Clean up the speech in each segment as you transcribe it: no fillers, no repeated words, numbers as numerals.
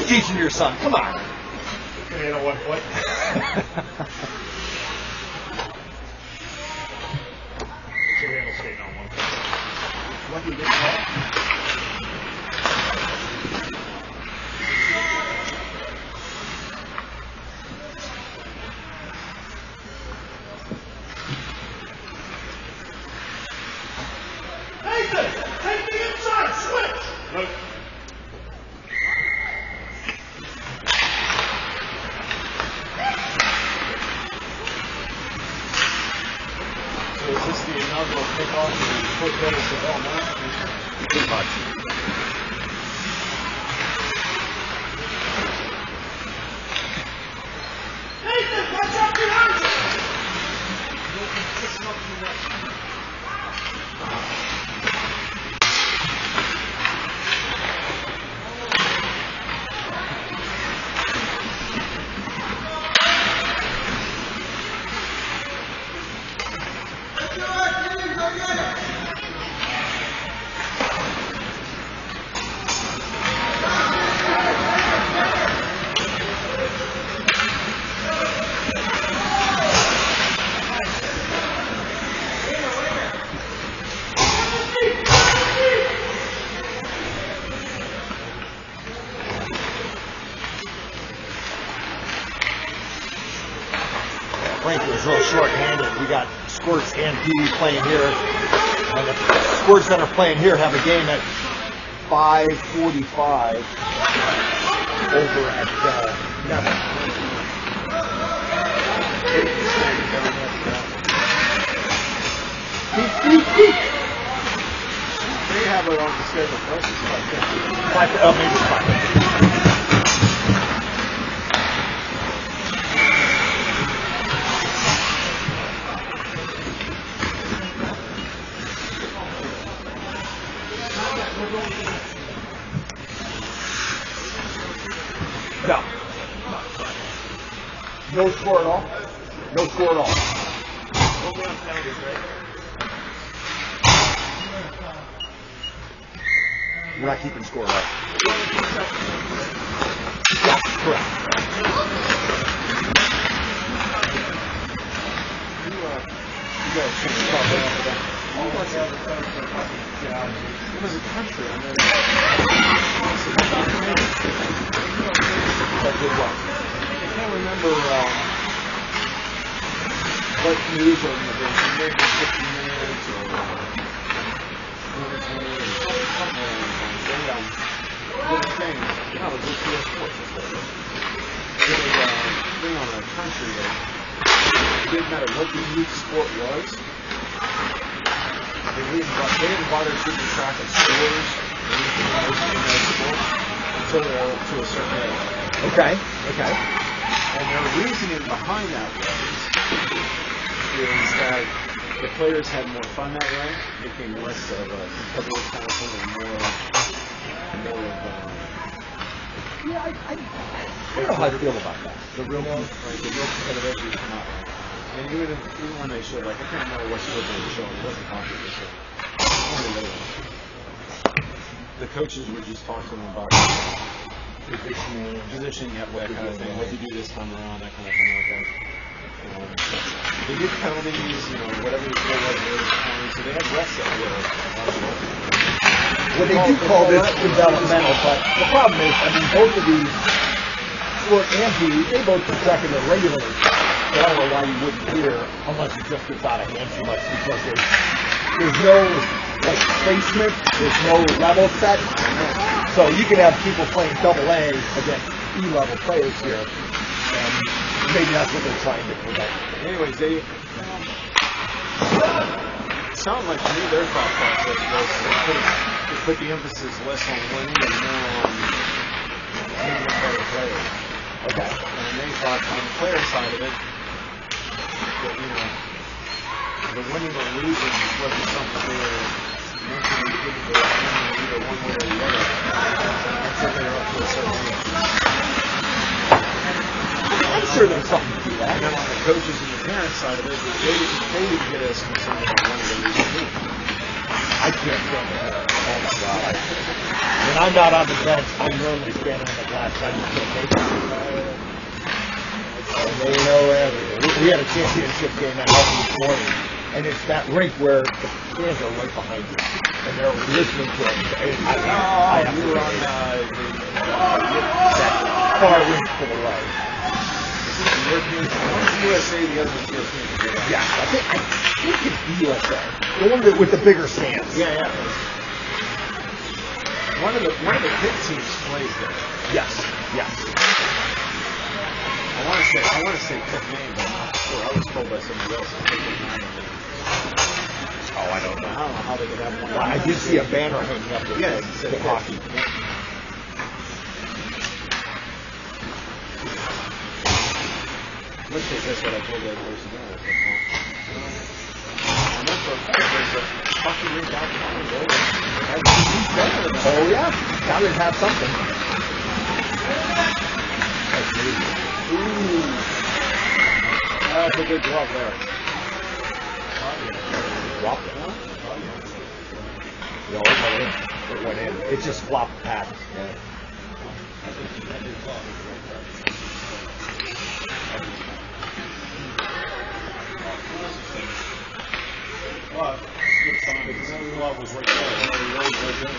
you teaching your son? Come on. You know what? What did you get? Take the inside, switch! Look. So is this the inaugural kickoff of the football development? Pretty much. Nathan, watch out behind you! Frank was real short-handed. We got Squirts and Pee Wee playing here. And the Squirts that are playing here have a game at 5:45 over at Neville. They have it on the schedule first. Maybe it's 5:50. No. No score at all? No score at all. We're not keeping score, right? Yeah, correct. You guys should talk about that. It was a country. I can't remember what news organization, maybe 50 Minutes or 2020 or something like that. They did a thing. No, it was just US Sports. Did a thing on a country that it didn't matter what the youth sport was. They didn't bother keeping track of scores or anything else in their sport until they were up to a certain age. Okay. And their reasoning behind that is that the players had more fun that way. It became less of a competitive kind of thing and more of Yeah, I don't know how I feel about that. the real competitive edge would come out. And even when they showed, like, I can't remember what sport they were showing. It wasn't hockey they showed. The coaches would just talk to them about positioning, that kind of thing. What do you do this time around, that kind of thing like that. They did penalties, whatever the score was, they were penalties. So they had refs that were Well, they do call this developmental, but the problem is, both of these, Squirt and Pee Wee, they both keep track of it regularly. So I don't know why you wouldn't hear, unless it just gets out of hand too much, because there's no placement, there's no level set. So you can have people playing double A against E-level players here, and maybe that's what they're trying to prevent. Anyways, it sounded like to me their thought process was to put the emphasis less on winning and more on making a better player. Okay. And they thought on the player side of it, that, the winning or losing wasn't something they were mentally capable of doing either one way or the other until they were up to a certain age. I'm sure there's something to that. And then on the coaches and the parents side of it, they didn't get as concerned about winning or losing. I can't stand the hair. Oh my God. When I'm not on the bench, I'm normally standing on the glass. I just can't take it. And they know everything. We had a championship game at home this morning, and it's that rink where the fans are right behind you, and they're listening to it. I have to were on that far rink to the right. European. One's USA, the other one's European. Yeah, I think it's USA. The one with the bigger stands. Yeah. One of the big teams plays there. Yes. I want to say Cook name, but I'm not sure. I was told by somebody else. I don't know. I don't know how they could have one. Well, I did see a banner hanging up that said hockey. Let's say that's what I told that person. And that's what there's a hockey rink out there. Oh yeah, gotta have something. Ooh. That's a good drop there. Dropped it, huh? No, it went in. It just flopped past. Yeah. Well, good sign because the glove was right there.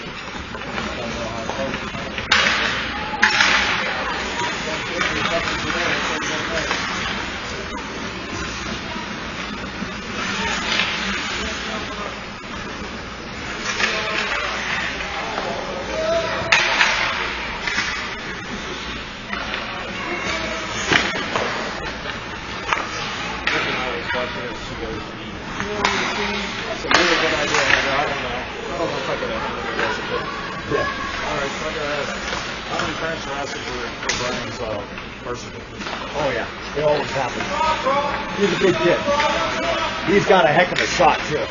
That's a really good idea. I don't know if I could handle it. Yeah. All right, so I got to ask. How many parents are asking for Brian's person? Oh yeah, it always happens. He's a good kid. He's got a heck of a shot too.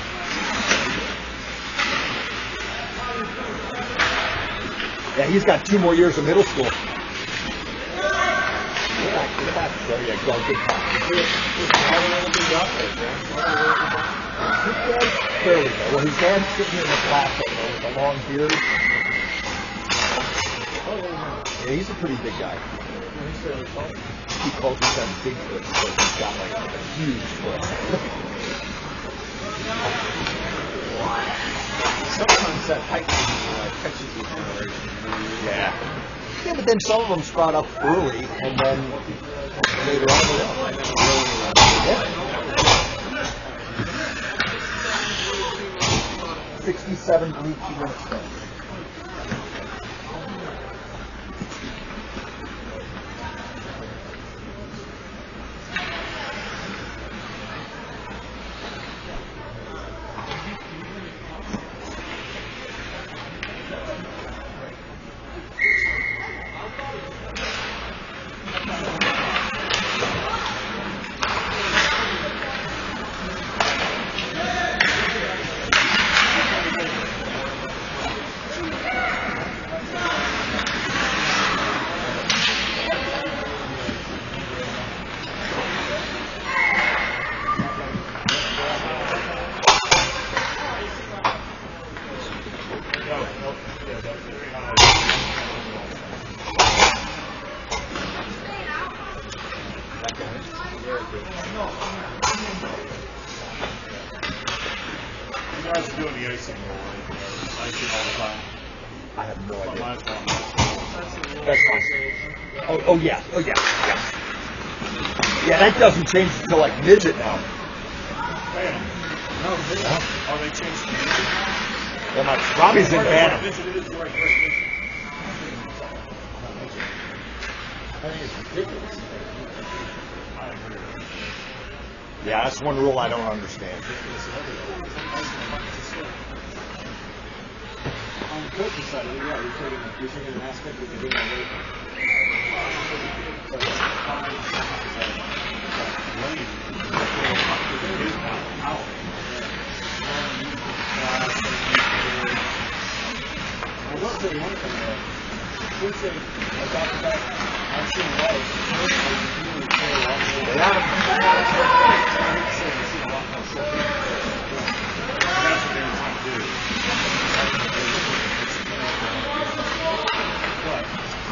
Yeah, he's got 2 more years of middle school. Get back. There you go. Good call. His dad's fairly good. Well, his dad's sitting in the class with a long beard. Yeah, he's a pretty big guy. He calls himself Bigfoot because he's got like a huge foot. Sometimes that height catches you generation. Yeah, but then some of them sprout up early, and then later on they 67 blue 2 minutes ago. You guys are doing the icing all the time. I have no idea. Mine's not. That's fine. Oh yeah. Yeah, that doesn't change until like midget now. Bam. No, oh, they changed the music. Yeah, Robbie's in Bantam. It is right. I think it's ridiculous. Yeah, that's one rule I don't understand. On the coaching side of it, yeah, you're taking an aspect that you're doing away from. I will say one thing though. Since they adopted that, I've seen a lot of really play a lot more. That's what they were trying to do.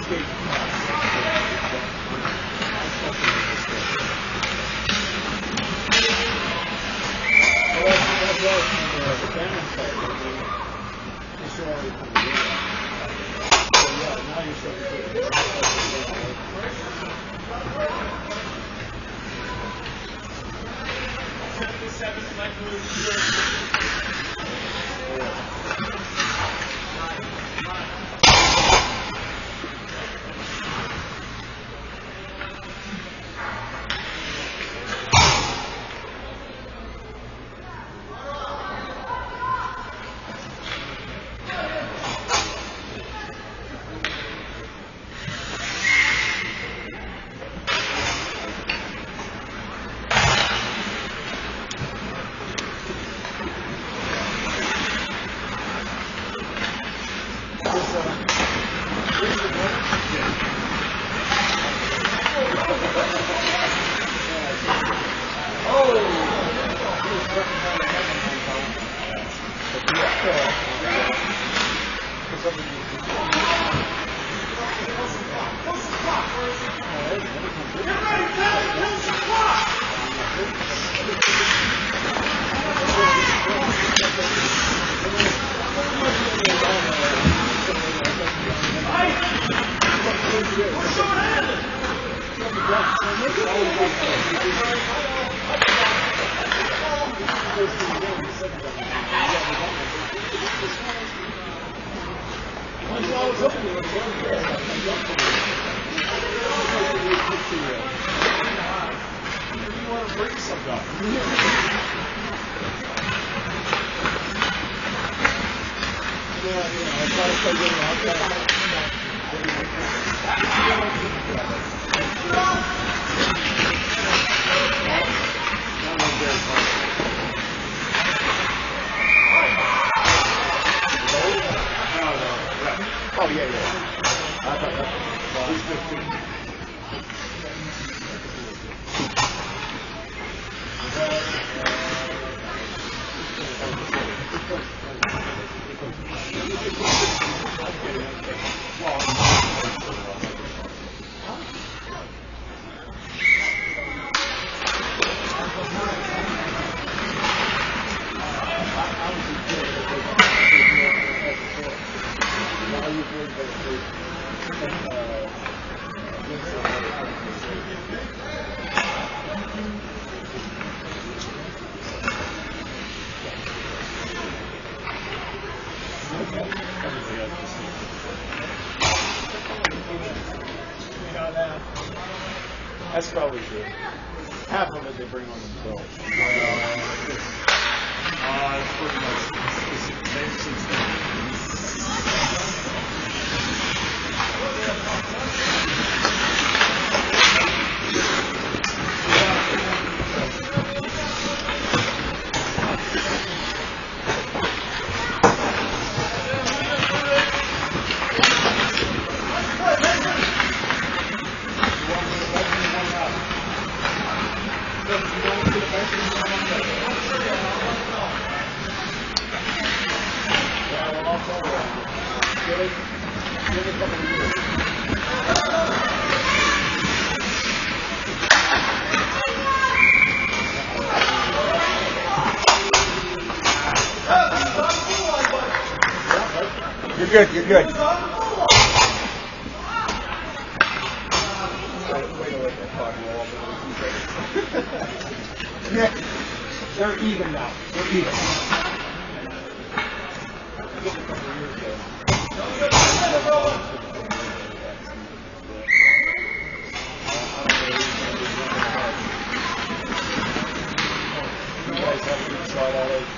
That's probably true. Half of it they bring on themselves. It's pretty much the same thing. You're good, you're good. Nick, they're even now. They're even. You guys have to try all those.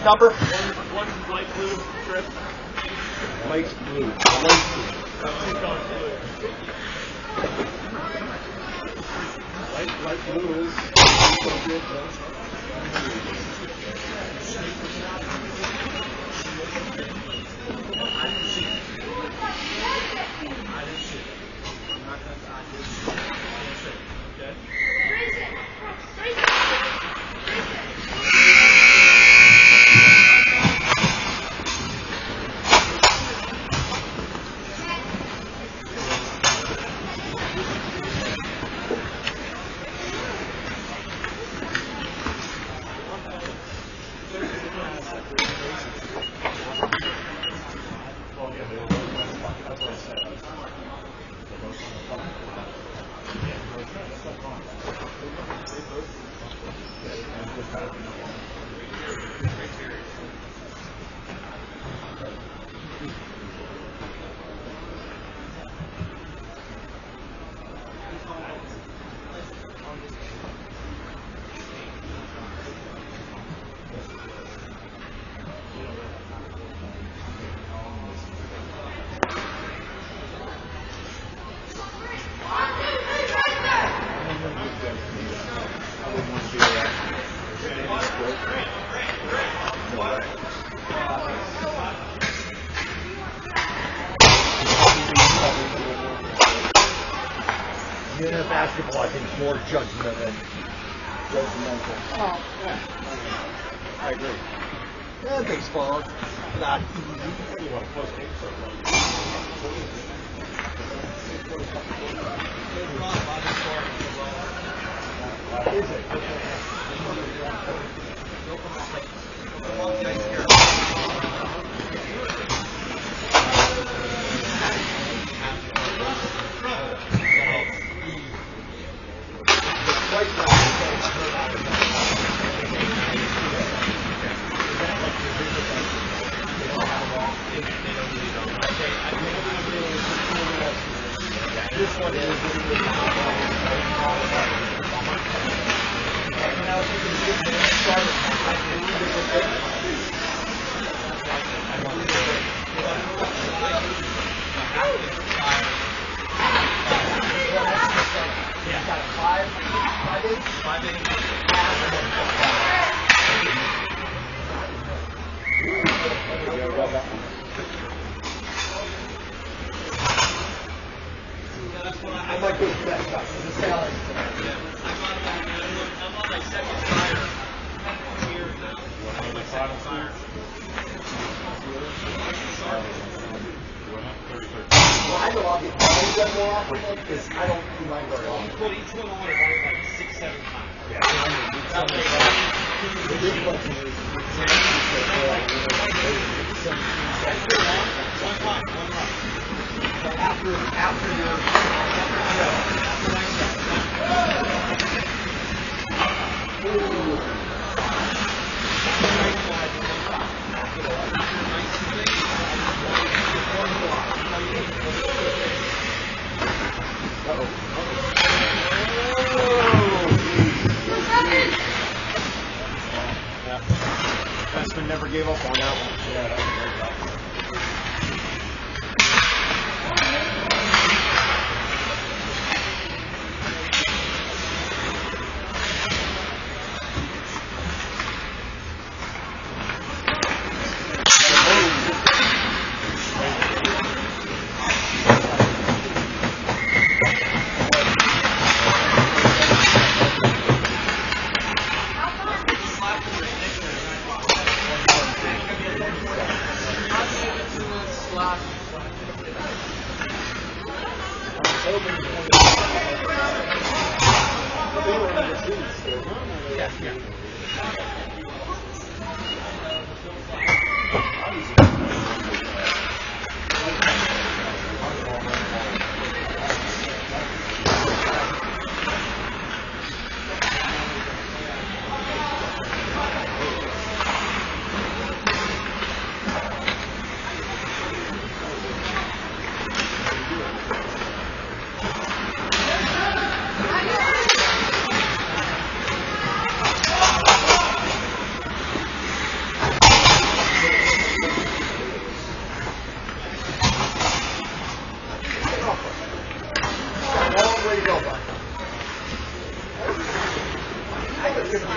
number? One light blue strip. Light blue. Light blue is basketball, I think, is more judgment than judgmental. Oh, yeah. I agree. Yeah, baseball, not easy. What do you want to post it? Is it? This one is I might go to that stuff. It's a salad. I'm on my second tire. Years now. On my second tire. Well, I know I'll get paid them more often because I don't do mine very often. Put each one on about like 6-7 times. Yeah. One time. After your Westman never gave up on that one. yeah, that's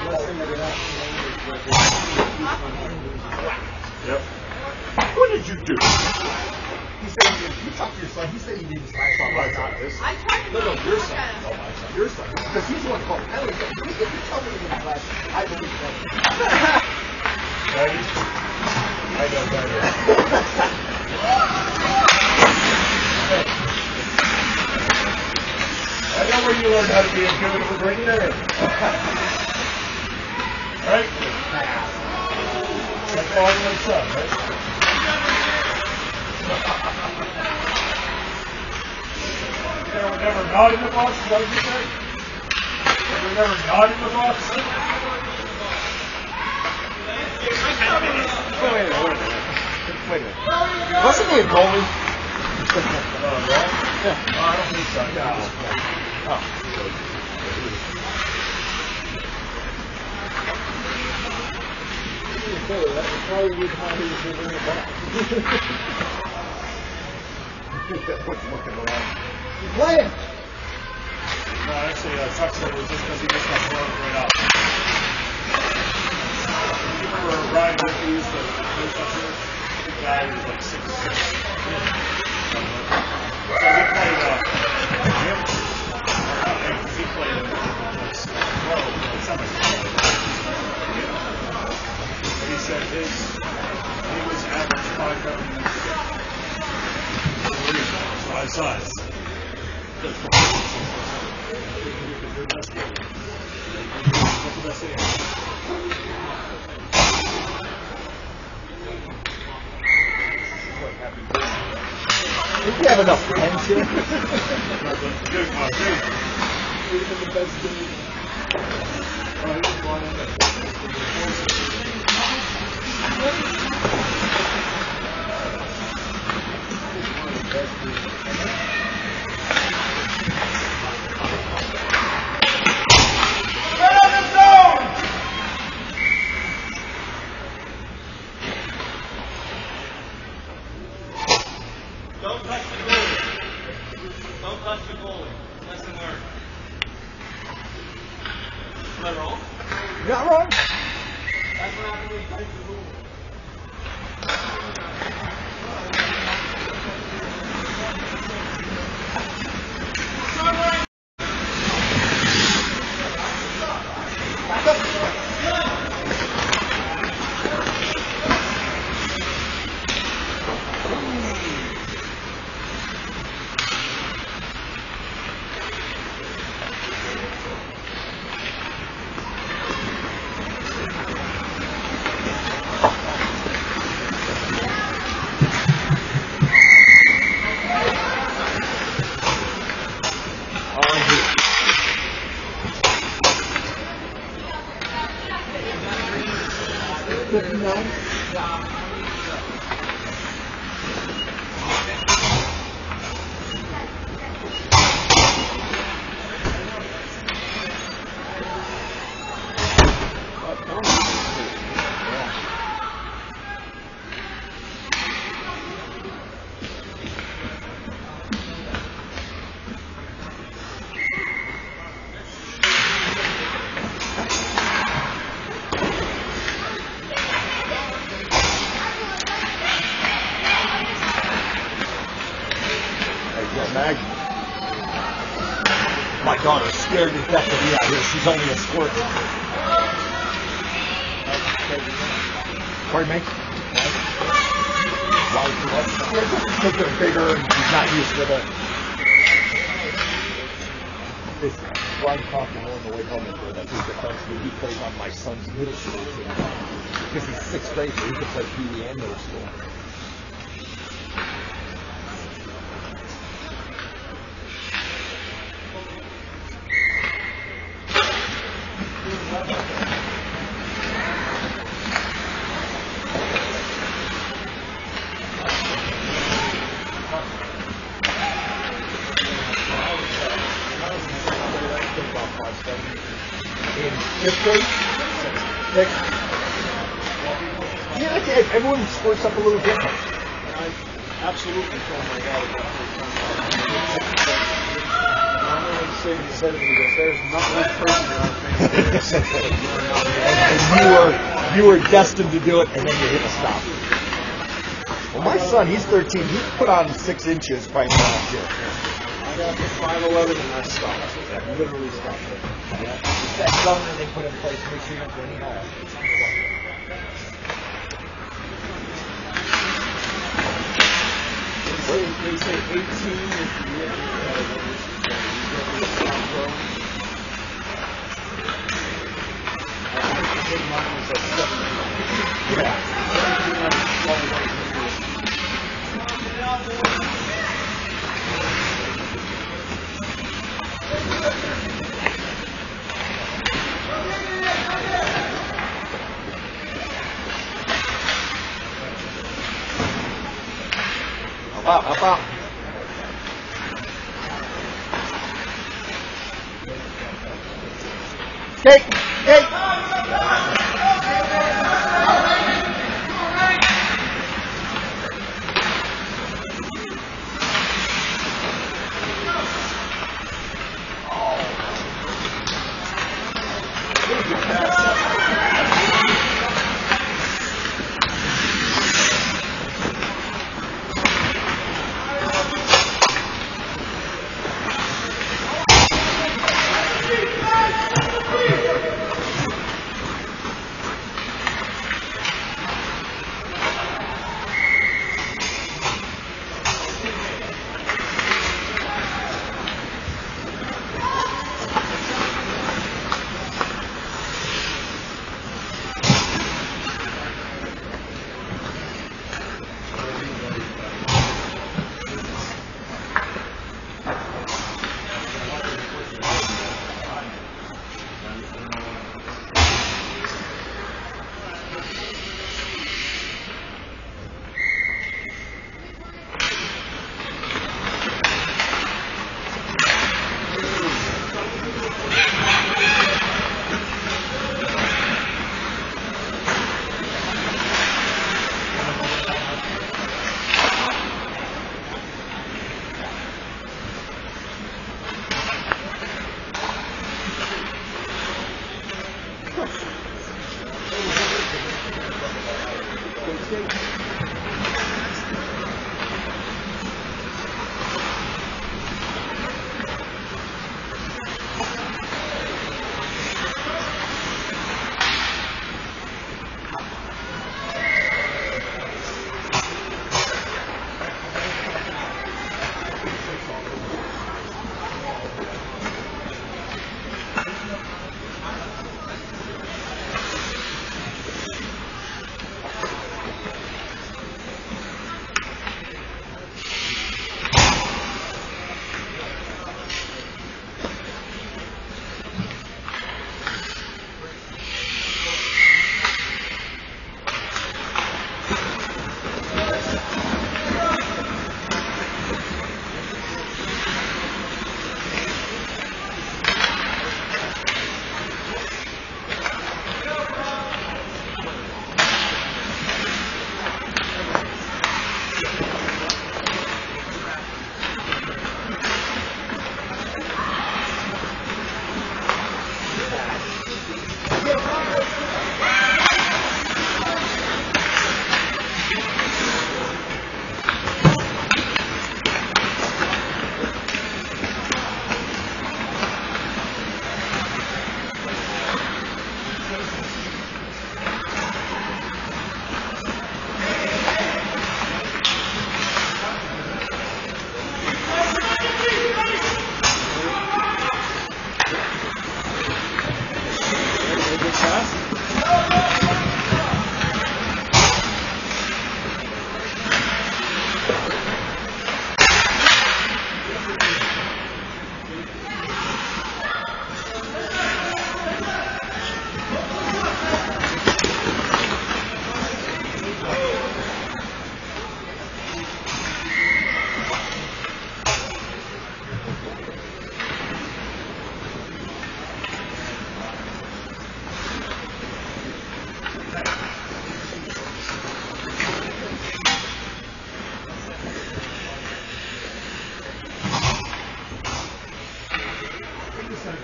Yep. What did you do? He said you talked to your son. He said he did his last son. My son. His son. No, your son. Oh, my son. Your son. Because he's the one called penalty. If you tell me he did his last, I believe that. Daddy? I know better. I know where you learned how to be a good. It was right there. Right? Like father and son, right? There were never not in the box, is that what you said? There were never not in the box? Wait a minute. Wasn't he a goalie? Yeah. I don't think so. No. Oh. That's probably the reason why he was in the box. What's looking around? He's playing. No, actually, Chuck said it was just because he just got blown right up. You remember Brian Murphy used to coach up here? The guy who was like 6'6". So he played him. He played him. He said he was average 5'3", my size. What's the best thing? Do we have enough pens here? Good one, dude. Even the best dude. Don't touch the goalie. Don't touch the goalie. Lesson learned. Am I wrong? You're not wrong. That's what happened when you touch the goalie. My daughter's scared to death to be out here. She's only a squirt. Pardon me? Because they're bigger and she's not used to it. This Brian Coffin on the way home and that's his defenseman. He plays on my son's middle school team. Because he's sixth grade, so he can play PE and middle school. Fifth grade? Sixth. Yeah, everyone squirts up a little different. I absolutely told my dad about thing he said to me, he goes, there's not one person that I'm thinking And you were destined to do it, and then you hit a stop. Well, my son, he's 13. He put on 6 inches fighting last year. I got to 5'11" and I stopped. I literally stopped it. Yeah. It's that governor they put in place to make sure you don't go any higher. They say 18 is the year. I think mine was at 17. Yeah. 17, I was 12. Up, up. Gate, gate.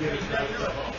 get his guys to home.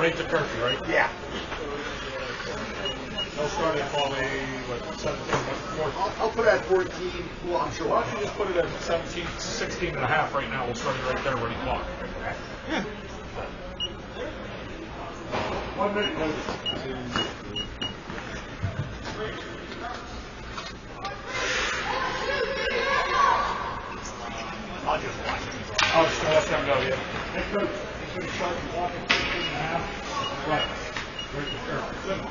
right to curfew, right? Yeah. They'll start at probably, 17, 14. I'll put it at 14. Well, I'm sure. Why don't you just put it at 17, 16 and a half right now? We'll start it right there, ready clock. Yeah. 1 minute notice. I'll just watch it. I'll just let them know, yeah. Hey, coach, it's going to start walking 16 and a half. Right. Right to curfew.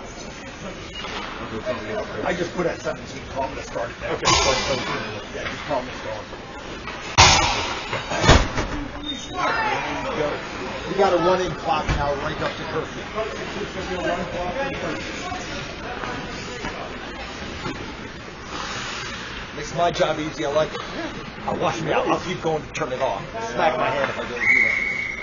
I just put it at 17. So I'm going to start it there. Okay, start 17. Yeah, just tell them it's going. We got a running clock now right up to curfew. Makes my job easy. I like it. I'll watch me out. I'll keep going to turn it off. Smack my head if I don't do that.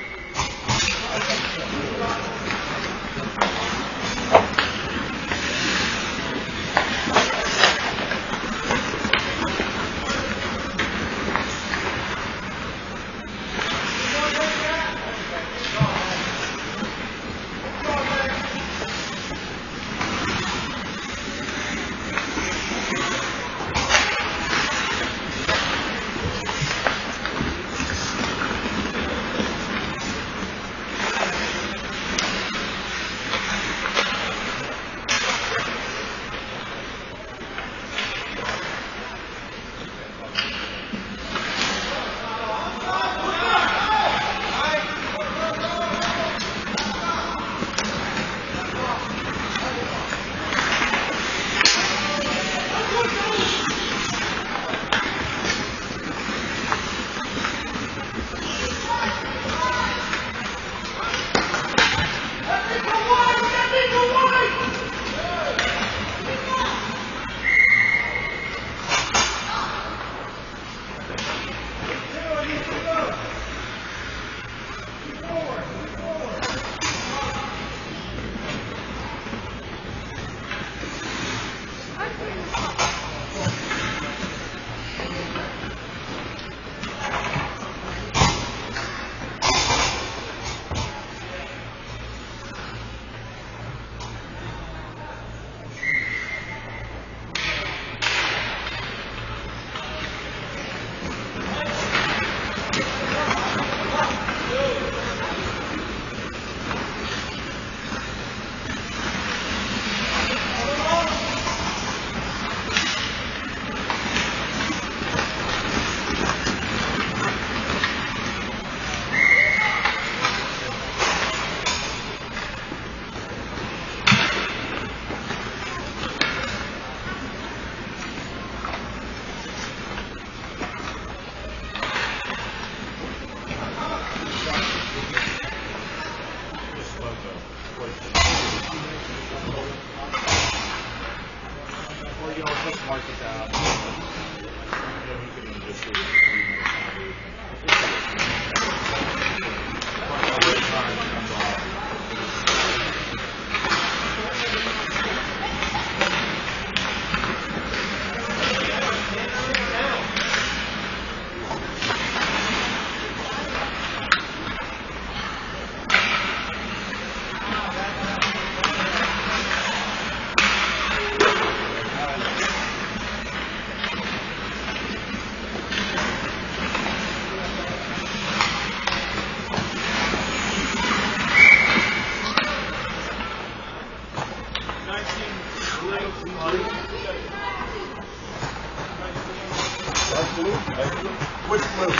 Which blue?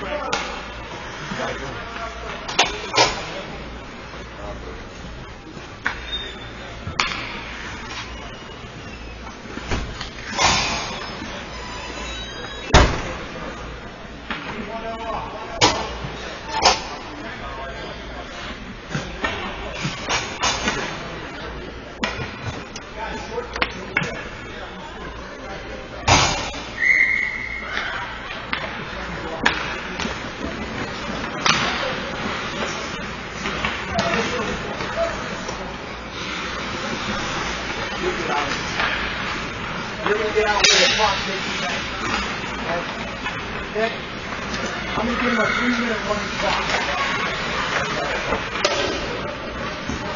You're going to get out with the clock taking that. Okay? I'm going to give him a 3-minute running clock.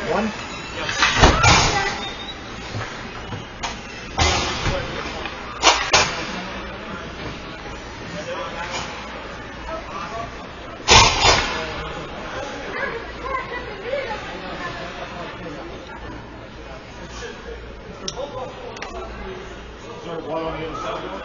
One. Is there one on the other side?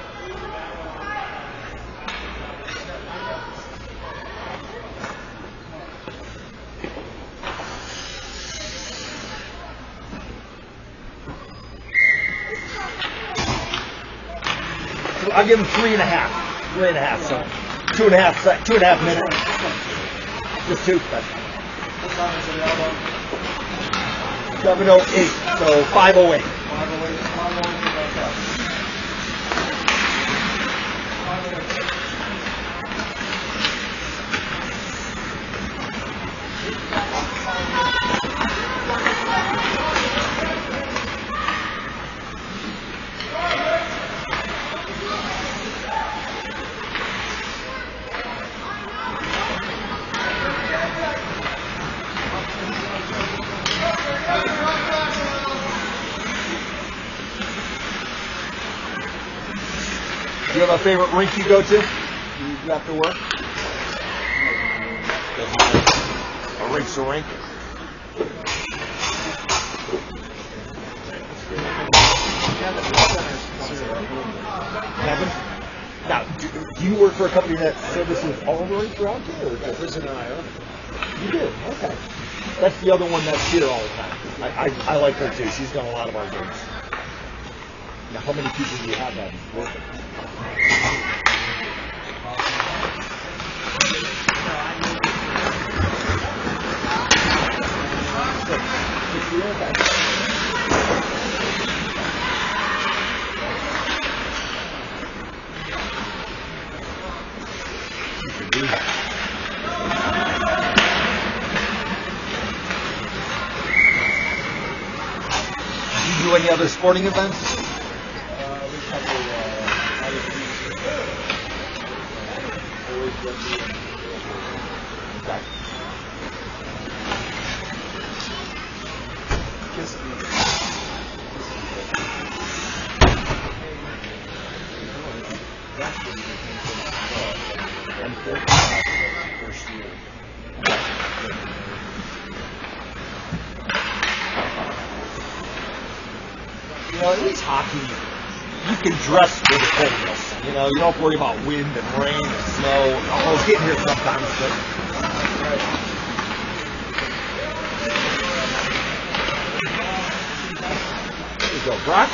So I'll give him 3.5. 3.5. So 2.5 minutes. Just 2. That's What time is it, Aldo? 7:08. So 5:08. 5:08. How long is that? 5:08. Do you have a favorite rink you go to? You after work? A rink's a rink. Kevin? Now, do you work for a company that services all the rinks around here? Or just... Prison and I own it. You do? Okay. That's the other one that's here all the time. I like her too. She's done a lot of our games. Now, how many people do you have that working? Do you do any other sporting events? You know, at least hockey, you can dress for the coldness. You know, you don't have to worry about wind and rain and snow. Oh, it's getting here sometimes, but. There you go, Brock.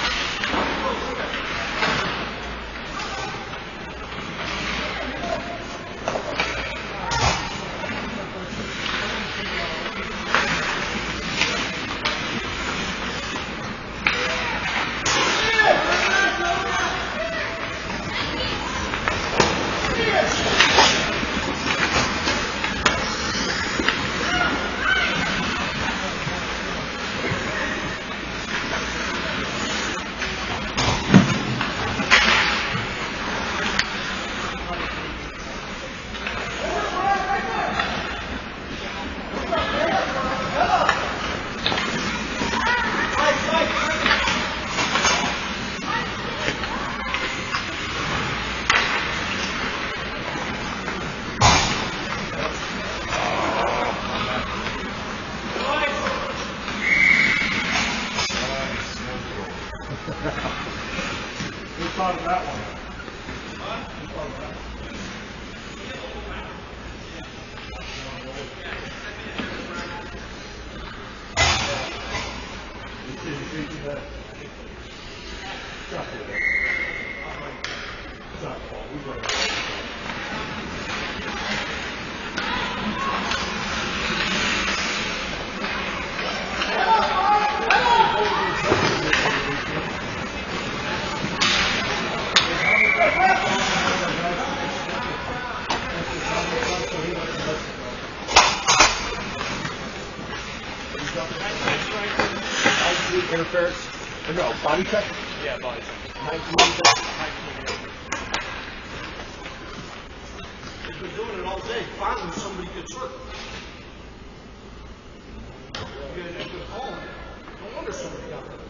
Who thought of that one? Who thought of that one? Interference? Or no, body check? Yeah, body check. 19. We've been doing it all day. Finally, somebody gets hurt. get an good phone. No wonder somebody got it.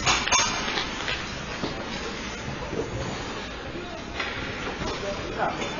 Yeah.